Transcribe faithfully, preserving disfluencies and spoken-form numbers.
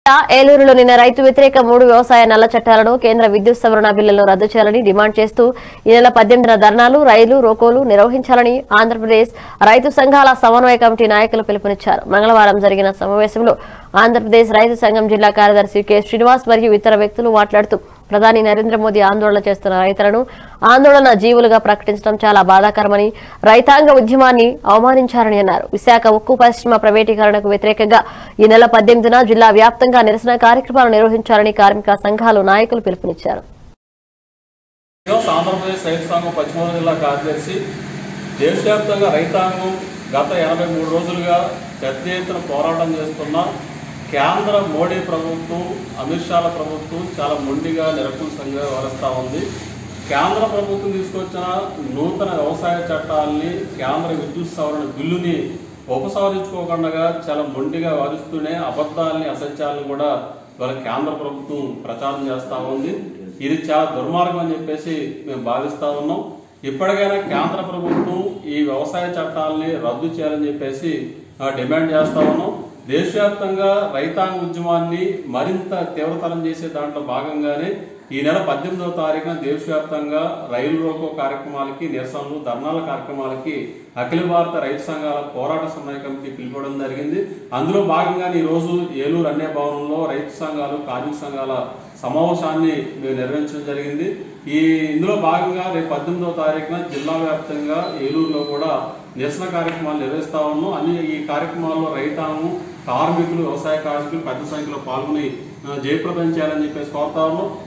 ఏలూరులో నిన్న రైతు వ్యతిరేక మూడు వ్యవసాయ నల్ల చట్టాలను కేంద్ర విద్యుత్ సవరణ బిల్లులను రద్దు చేయాలని డిమాండ్ చేస్తూ ఈ నెల పద్దెనిమిదిన ధర్నాలు రైలు రోకోలు నిర్వహించాలని ఆంధ్రప్రదేశ్ రైతు సంఘాల సమన్వయ కమిటీ నాయకులు పిలుపునిచ్చారు. మంగళవారం జరిగిన సమావేశంలో ఆంధ్రప్రదేశ్ రైతు సంఘం జిల్లా కార్యదర్శి కె శ్రీనివాస్ మరియు ఇతర వ్యక్తులు మాట్లాడుతూ ప్రధాని నరేంద్ర మోదీ ఆందోళన చేస్తున్న రైతులను ఆందోళన జీవులుగా ప్రకటించడం చాలా బాధాకరమని, రైతాంగ ఉద్యమాన్ని అవమానించారని అన్నారు. విశాఖ ఉక్కు పరిశ్రమ ప్రైవేటీకరణకు వ్యతిరేకంగా ఈ నెల పద్దెనిమిదిన జిల్లా వ్యాప్తంగా నిరసన కార్యక్రమాలు నిర్వహించాలని కార్మిక సంఘాలు నాయకులు పిలుపునిచ్చారు. ఆంధ్రప్రదేశ్ రైతు సంఘం పశ్చిమ గోదావరి జిల్లా కార్యదర్శి దేశవ్యాప్తంగా రైతాంగం గత ఎనభై మూడు రోజులుగా పెద్ద ఎత్తున పోరాటం చేస్తున్న కేంద్ర మోడీ ప్రభుత్వం, అమిత్ షాల ప్రభుత్వం చాలా మొండిగా నిరసనగా వ్యవహరిస్తూ ఉంది. కేంద్ర ప్రభుత్వం తీసుకొచ్చిన నూతన వ్యవసాయ చట్టాలని, కేంద్ర విద్యుత్ సవరణ బిల్లుని ఉపసంహరించుకోకుండా చాలా మొండిగా వాదిస్తూనే అబద్ధాలని, అసత్యాలను కూడా వాళ్ళ కేంద్ర ప్రభుత్వం ప్రచారం చేస్తూ ఉంది. ఇది చాలా దుర్మార్గం అని చెప్పేసి మేము భావిస్తూ ఉన్నాం. ఇప్పటికైనా కేంద్ర ప్రభుత్వం ఈ వ్యవసాయ చట్టాలని రద్దు చేయాలని చెప్పేసి డిమాండ్ చేస్తూ ఉన్నాం. దేశవ్యాప్తంగా రైతాంగ ఉద్యమాన్ని మరింత తీవ్రతరం చేసే దాంట్లో భాగంగానే ఈ నెల పద్దెనిమిదవ తారీఖున దేశవ్యాప్తంగా రైలు రోకో కార్యక్రమాలకి, నిరసనలు, ధర్నాల కార్యక్రమాలకి అఖిల భారత రైతు సంఘాల పోరాట సమన్వయ కమిటీ పిలుపుకోవడం జరిగింది. అందులో భాగంగానే ఈ రోజు ఏలూరు అన్య భవనంలో రైతు సంఘాలు, కార్మిక సంఘాల సమావేశాన్ని మేము నిర్వహించడం జరిగింది. ఈ ఇందులో భాగంగా రేపు పద్దెనిమిదవ తారీఖున జిల్లా వ్యాప్తంగా ఏలూరులో కూడా నిరసన కార్యక్రమాలు నిర్వహిస్తా ఉన్నాం. అన్ని ఈ కార్యక్రమాల్లో రైతాంగం, కార్మికులు, వ్యవసాయ కార్మికులు పెద్ద సంఖ్యలో పాల్గొని జయప్రదం చేయాలని చెప్పేసి కోరుతా ఉన్నాం.